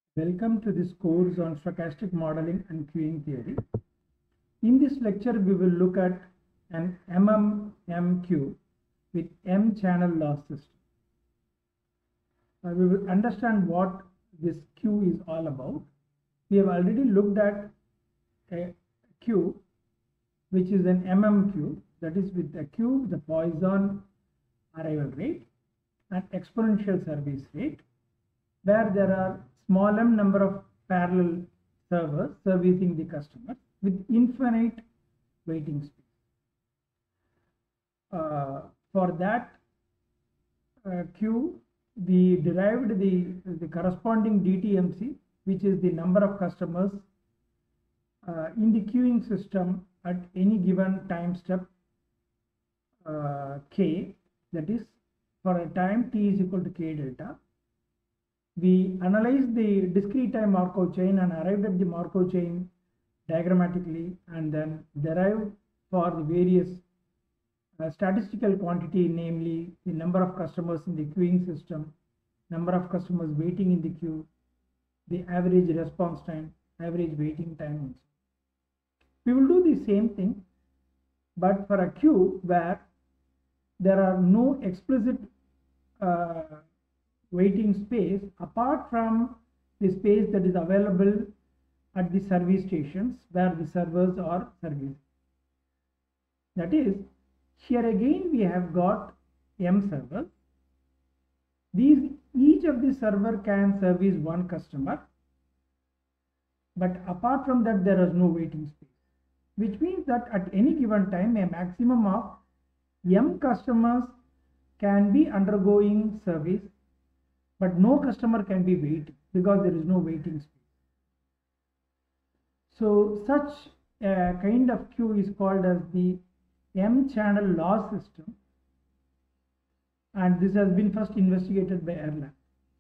Welcome to this course on stochastic modeling and queuing theory. In this lecture, we will look at an MMM queue with M channel loss system. We will understand what this queue is all about. We have already looked at a queue which is an MM queue, that is with a queue, the Poisson arrival rate and exponential service rate, where there are small m number of parallel servers servicing the customer with infinite waiting space. For that queue, we derived the corresponding DTMC, which is the number of customers in the queuing system at any given time step k, that is for a time t is equal to k delta. We analyzed the discrete time Markov chain and arrived at the Markov chain diagrammatically, and then derived for the various statistical quantity, namely the number of customers in the queuing system, number of customers waiting in the queue, the average response time, average waiting time. We will do the same thing, but for a queue where there are no explicit waiting space apart from the space that is available at the service stations where the servers are servicing. That is, here again we have got M servers. Each of the server can service one customer, but apart from that there is no waiting space, which means that at any given time a maximum of M customers can be undergoing service, but no customer can be waiting because there is no waiting space. So such a kind of queue is called as the M channel loss system, and this has been first investigated by Erlang.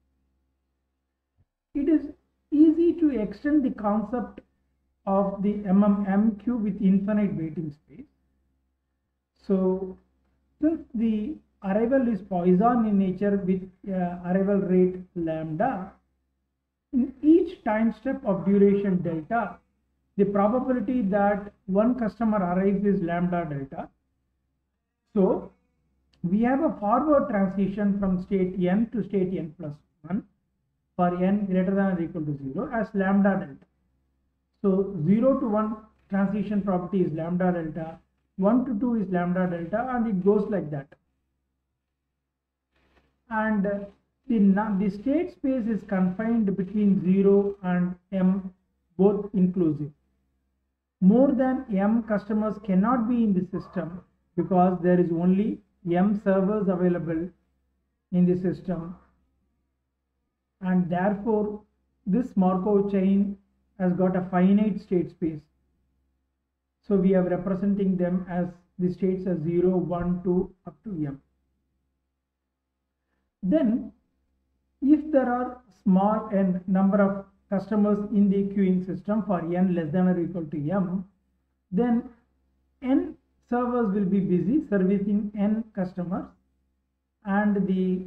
It is easy to extend the concept of the MMM queue with infinite waiting space. So since the arrival is Poisson in nature with arrival rate lambda, in each time step of duration delta, the probability that one customer arrives is lambda delta. So we have a forward transition from state n to state n plus 1 for n greater than or equal to 0 as lambda delta. So 0 to 1 transition property is lambda delta, 1 to 2 is lambda delta, and it goes like that. And the state space is confined between 0 and m, both inclusive. More than m customers cannot be in the system because there is only m servers available in the system, and therefore this Markov chain has got a finite state space. So we are representing them as the states as 0, 1, 2 up to m. Then if there are small n number of customers in the queuing system for n less than or equal to m, then n servers will be busy servicing n customers, and the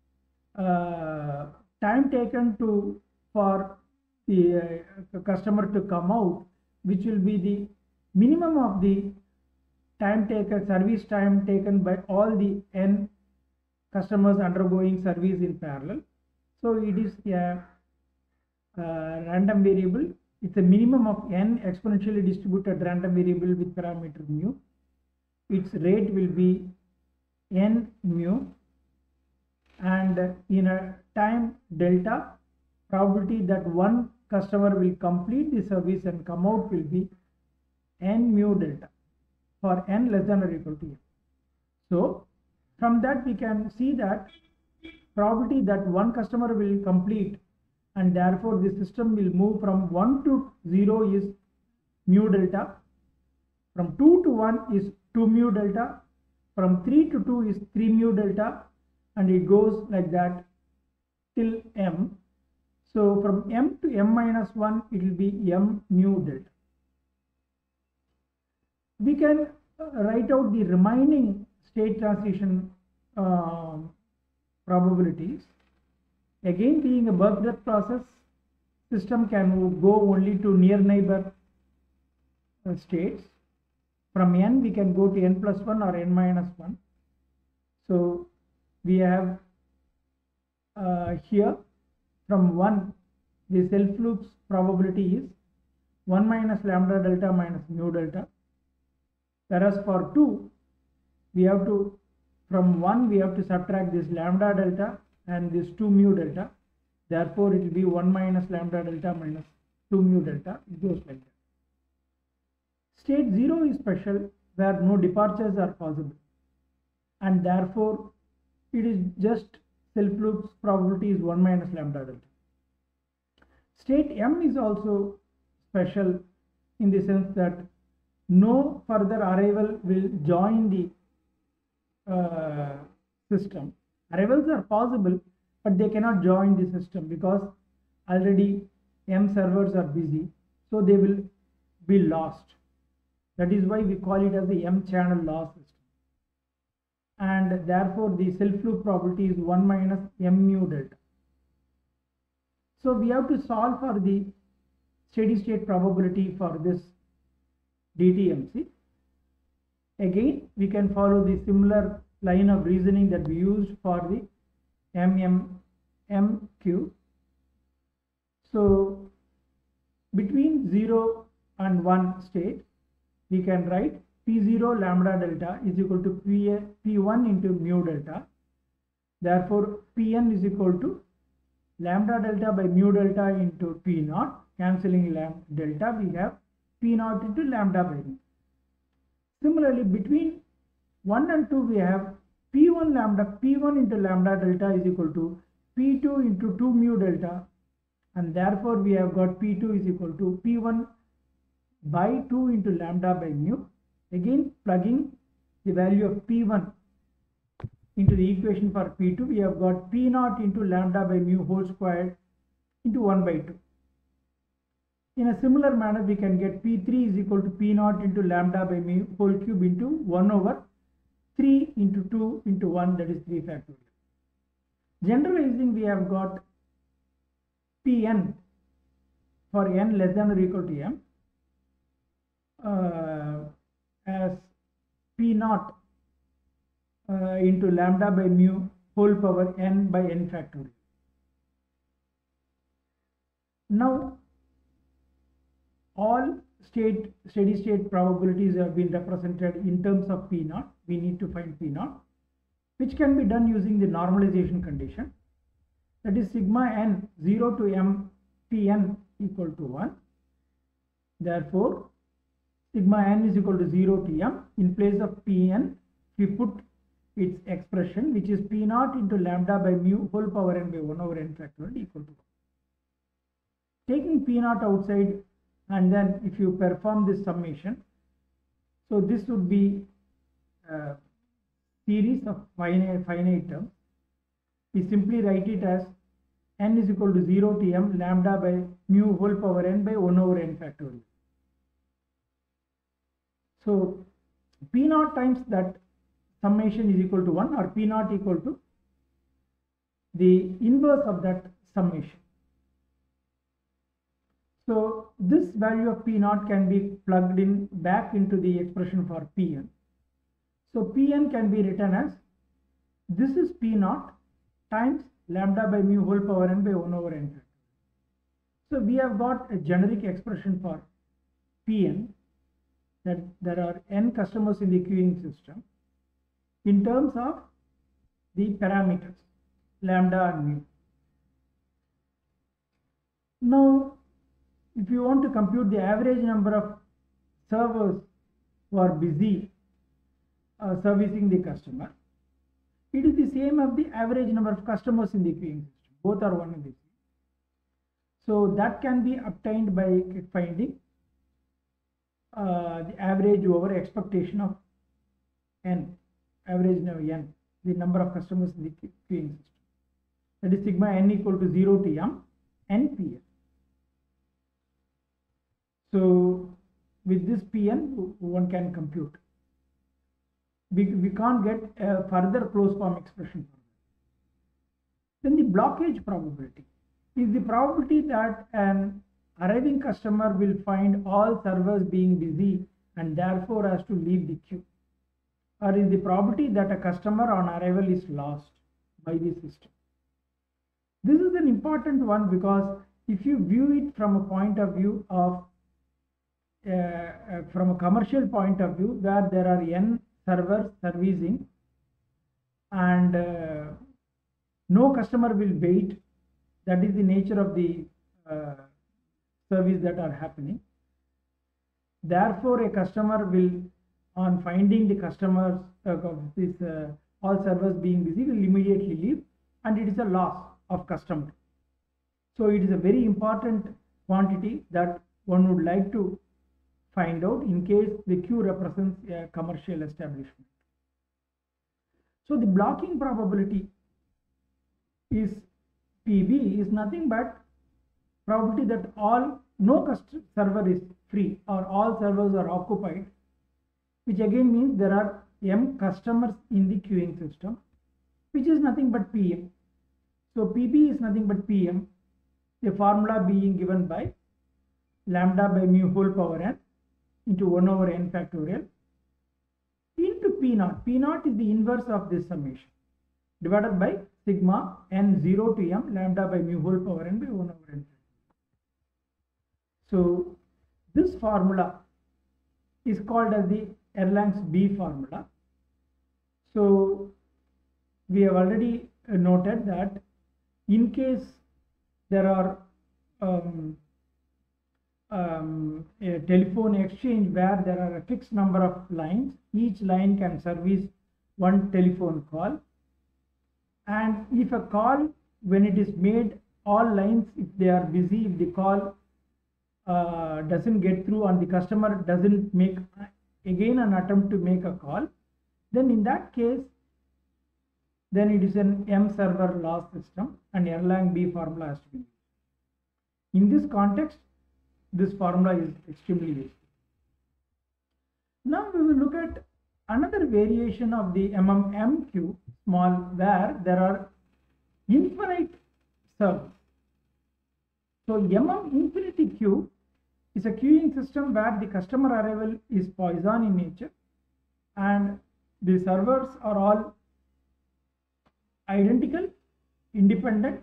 time taken for the customer to come out, which will be the minimum of the time taken, service time taken by all the n customers undergoing service in parallel. So it is a random variable. It's a minimum of n exponentially distributed random variable with parameter mu. Its rate will be n mu, and in a time delta, probability that one customer will complete the service and come out will be n mu delta for n less than or equal to m. So from that we can see that probability that one customer will complete, and therefore the system will move from 1 to 0 is mu delta, from 2 to 1 is 2 mu delta, from 3 to 2 is 3 mu delta, and it goes like that till m. So from m to m minus 1 it will be m mu delta. We can write out the remaining state transition probabilities. Again, being a birth-death process, system can go only to near neighbor states. From n we can go to n plus 1 or n minus 1. So we have here from 1 the self loop's probability is 1 minus lambda delta minus mu delta, whereas for 2 we have to, from 1 we have to subtract this lambda delta and this 2 mu delta, therefore it will be 1 minus lambda delta minus 2 mu delta. It goes like that. State 0 is special, where no departures are possible, and therefore it is just self loop's probability is 1 minus lambda delta. State M is also special in the sense that no further arrival will join the system. Arrivals are possible, but they cannot join the system because already M servers are busy, so they will be lost. That is why we call it as the M channel loss system, and therefore the self loop probability is 1 minus M mu delta. So we have to solve for the steady state probability for this DTMC. Again, we can follow the similar line of reasoning that we used for the MQ. So between 0 and 1 state, we can write P0 lambda delta is equal to P1 into mu delta. Therefore, Pn is equal to lambda delta by mu delta into P naught. Cancelling delta, we have P naught into lambda by mu. Similarly, between 1 and 2, we have P1 into lambda delta is equal to P2 into 2 mu delta, and therefore we have got P2 is equal to P1 by 2 into lambda by mu. Again, plugging the value of P1 into the equation for P2, we have got P naught into lambda by mu whole squared into 1 by 2. In a similar manner, we can get P3 is equal to P naught into lambda by mu whole cube into 1 over 3 into 2 into 1, that is 3 factorial. Generalizing, we have got Pn for n less than or equal to m as P naught into lambda by mu whole power n by n factorial. Now, all steady state probabilities have been represented in terms of P naught. We need to find P naught, which can be done using the normalization condition, that is sigma n 0 to m Pn equal to 1. Therefore, sigma n is equal to 0 to m. In place of Pn, we put its expression, which is P naught into lambda by mu whole power n by 1 over n factorial equal to 1. Taking P naught outside, and then if you perform this summation, so this would be a series of finite terms. We simply write it as n is equal to 0 to m lambda by mu whole power n by 1 over n factorial. So P naught times that summation is equal to 1, or P naught equal to the inverse of that summation. So this value of P naught can be plugged in back into the expression for Pn. So Pn can be written as, this is P naught times lambda by mu whole power n by 1 over n. So we have got a generic expression for Pn, that there are n customers in the queuing system in terms of the parameters lambda and mu. Now, if you want to compute the average number of servers who are busy servicing the customer, it is the same as the average number of customers in the queuing system. Both are one and the same. So that can be obtained by finding the average over expectation of n, average of n, the number of customers in the queuing system. That is sigma n equal to 0 to m npn. So with this Pn, one can compute. We can't get a further closed form expression for that. Then the blockage probability. is the probability that an arriving customer will find all servers being busy and therefore has to leave the queue, or is the probability that a customer on arrival is lost by the system. This is an important one because if you view it from a point of view of from a commercial point of view, where there are n servers servicing and no customer will wait, that is the nature of the service that are happening. Therefore, a customer will, on finding the customers all servers being busy, will immediately leave, and it is a loss of customer. So it is a very important quantity that one would like to find out in case the queue represents a commercial establishment. So the blocking probability is PB is nothing but probability that no server is free or all servers are occupied, which again means there are m customers in the queuing system, which is nothing but PM. So PB is nothing but PM, the formula being given by lambda by mu whole power n into 1 over n factorial into P naught. P naught is the inverse of this summation divided by sigma n 0 to m lambda by mu whole power n by 1 over n. So this formula is called as the Erlang's B formula. So we have already noted that in case there are a telephone exchange where there are a fixed number of lines, each line can service one telephone call, and if a call, when it is made, all lines, if they are busy, if the call doesn't get through and the customer doesn't make again an attempt to make a call, then in that case, then it is an M server loss system and Erlang B formula has to be used. In this context, this formula is extremely useful. Now we will look at another variation of the MM queue small, where there are infinite servers. So infinity queue is a queuing system where the customer arrival is Poisson in nature and the servers are all identical, independent,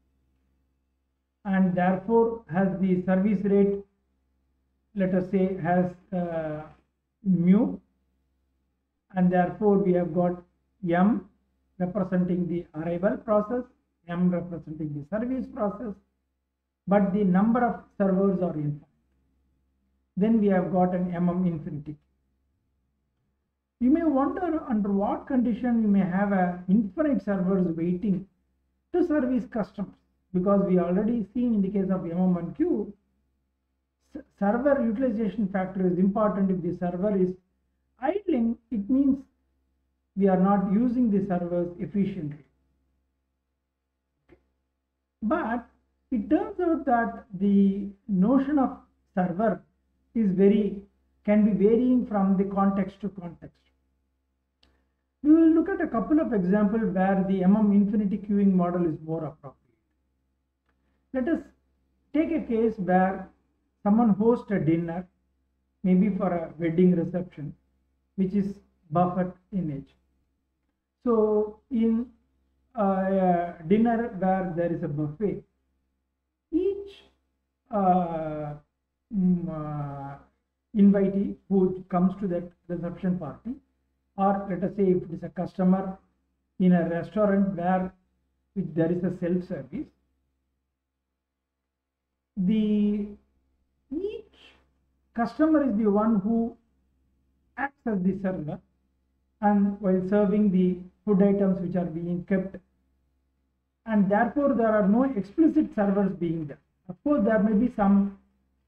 and therefore has the service rate, let us say, has mu, and therefore we have got M representing the arrival process, M representing the service process, but the number of servers are infinite. Then we have got an infinity. You may wonder under what condition you may have a infinite servers waiting to service customers, because we already seen in the case of MM1Q, server utilization factor is important. If the server is idling, it means we are not using the servers efficiently. But it turns out that the notion of server is can be varying from the context to context. We will look at a couple of examples where the infinity queuing model is more appropriate. Let us take a case where someone hosts a dinner, maybe for a wedding reception, which is buffered in age. So in a dinner where there is a buffet, each invitee who comes to that reception party, or let us say if it is a customer in a restaurant where there is a self-service, each customer is the one who acts as the server, and while serving the food items which are being kept, and therefore there are no explicit servers being there. Of course, there may be some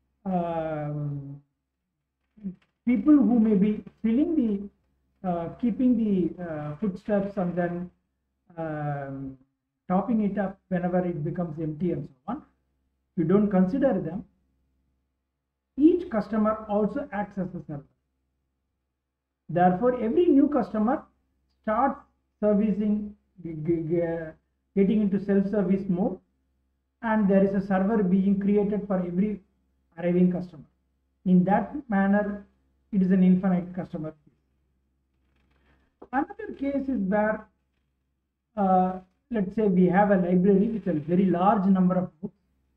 people who may be filling the keeping the foodstuffs and then topping it up whenever it becomes empty and so on. You don't consider them. Each customer also acts as a server. Therefore, every new customer starts servicing, getting into self-service mode, and there is a server being created for every arriving customer. In that manner, it is an infinite customer. Another case is where, let's say we have a library with a very large number of books.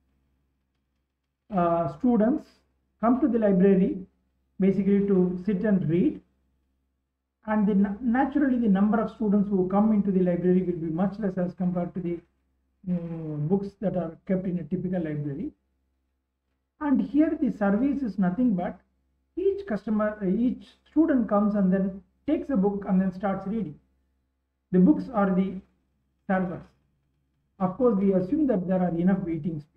Students come to the library basically to sit and read, and naturally the number of students who come into the library will be much less as compared to the books that are kept in a typical library. And here the service is nothing but each student comes and then takes a book and then starts reading. The books are the servers. Of course, we assume that there are enough waiting space.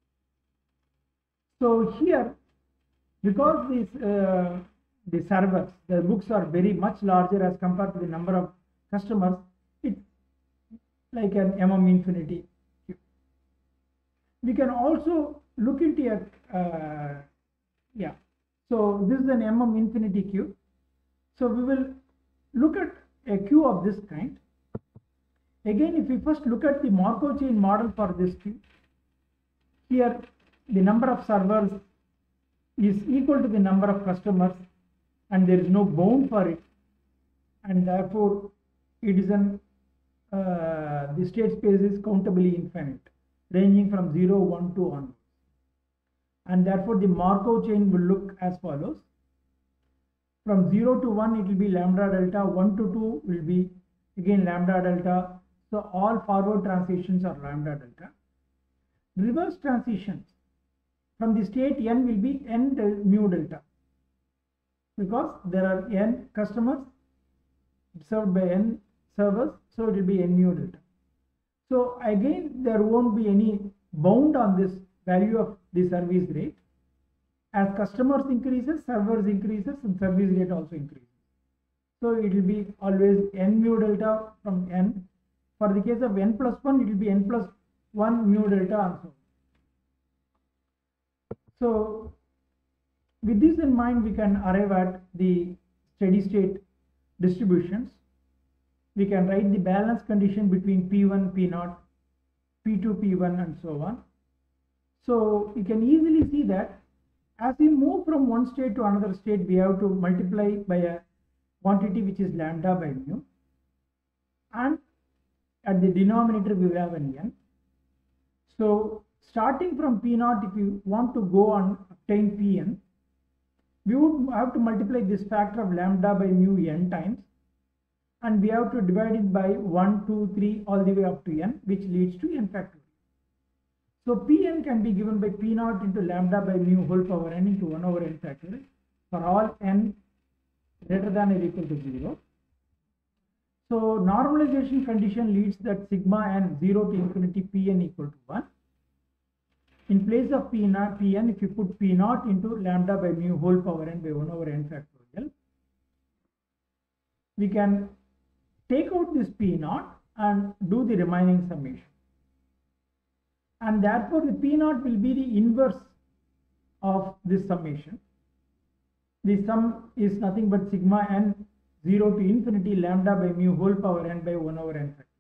So here, because the servers, the books are very much larger as compared to the number of customers, it's like an infinity queue. We can also look into a so this is an infinity queue. So we will look at a queue of this kind. Again, if we first look at the Markov chain model for this queue, here the number of servers is equal to the number of customers, and there is no bound for it, and therefore it is the state space is countably infinite, ranging from 0, 1 to 1. And therefore the Markov chain will look as follows. From 0 to 1 it will be lambda delta, 1 to 2 will be again lambda delta. So all forward transitions are lambda delta. Reverse transitions from the state n will be n mu delta, because there are n customers served by n servers, so it will be n mu delta. So again there won't be any bound on this value of the service rate. As customers increases, servers increases, and service rate also increases. So it will be always n mu delta from n. For the case of n plus 1, it will be n plus 1 mu delta and so on. So with this in mind, we can arrive at the steady state distributions. We can write the balance condition between P1, P0, P2, P1 and so on. So you can easily see that as we move from one state to another state, we have to multiply by a quantity which is lambda by mu, and at the denominator we will have an n. So starting from P0, if you want to go and obtain Pn, we would have to multiply this factor of lambda by mu n times, and we have to divide it by 1, 2, 3 all the way up to n, which leads to n factorial. So Pn can be given by P0 into lambda by mu whole power n into 1 over n factorial for all n greater than or equal to 0. So normalization condition leads that sigma n 0 to infinity Pn equal to 1. In place of Pn, if you put P0 into lambda by mu whole power n by 1 over n factorial, we can take out this P0 and do the remaining summation. And therefore the P0 will be the inverse of this summation. The sum is nothing but sigma n 0 to infinity lambda by mu whole power n by 1 over n factorial.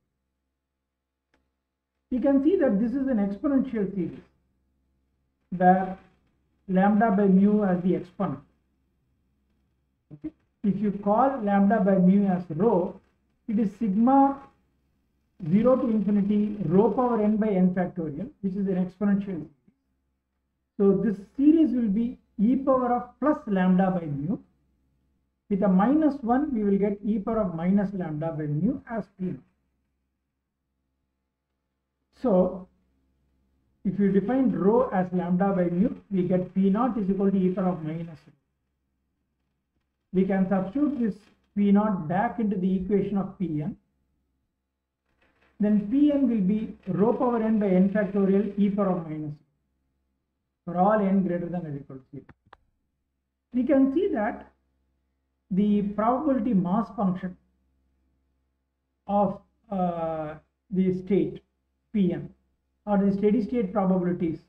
You can see that this is an exponential series where lambda by mu as the exponent. Okay. If you call lambda by mu as rho, it is sigma 0 to infinity rho power n by n factorial, which is an exponential series. So this series will be e power of plus lambda by mu. With a minus 1, we will get e power of minus lambda by mu as P0. So if you define rho as lambda by mu, we get P0 is equal to e power of minus rho. We can substitute this P0 back into the equation of Pn. Then Pn will be rho power n by n factorial e power of minus for all n greater than or equal to 0. We can see that the probability mass function of the state Pn or the steady state probabilities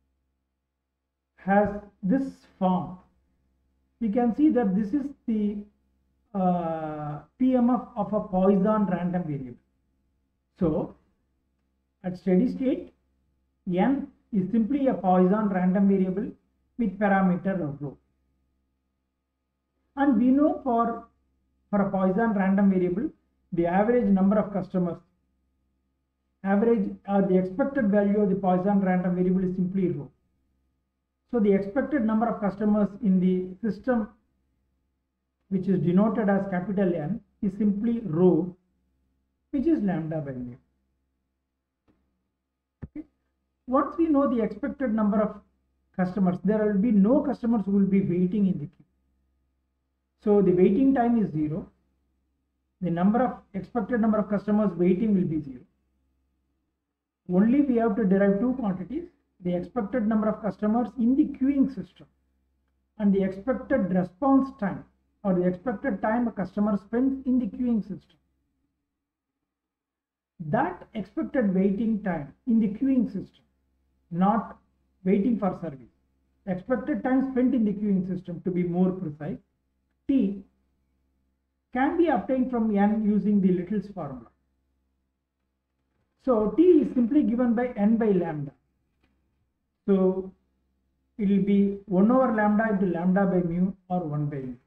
has this form. We can see that this is the PMF of a Poisson random variable. So at steady state, N is simply a Poisson random variable with parameter rho. And we know for a Poisson random variable, the average number of customers, average or the expected value of the Poisson random variable is simply rho. So the expected number of customers in the system, which is denoted as capital N, is simply rho, which is lambda by mu. Okay. Once we know the expected number of customers, there will be no customers who will be waiting in the queue. So the waiting time is 0. The expected number of customers waiting will be 0. Only we have to derive two quantities: the expected number of customers in the queuing system and the expected response time, or the expected time a customer spends in the queuing system. That expected waiting time in the queuing system, not waiting for service, expected time spent in the queuing system, to be more precise, T, can be obtained from N using the Little's formula. So T is simply given by N by lambda. So it will be 1 over lambda into lambda by mu, or 1 by mu.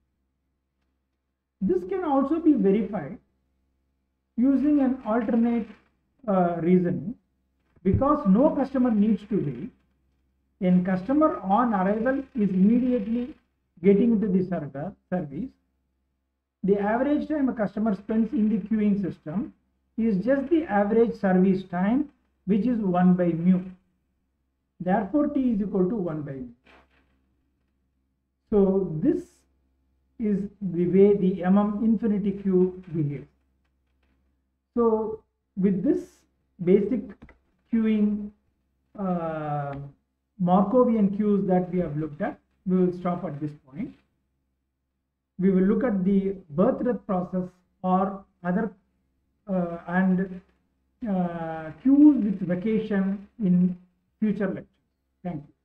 This can also be verified using an alternate reasoning, because no customer needs to wait. A customer on arrival is immediately getting into the service. The average time a customer spends in the queuing system is just the average service time, which is 1 by mu. Therefore, T is equal to 1 by mu. So this is the way the infinity queue behaves. So with this basic queuing Markovian queues that we have looked at, we will stop at this point. We will look at the birth-death process or other queues with vacation in future lectures. Thank you.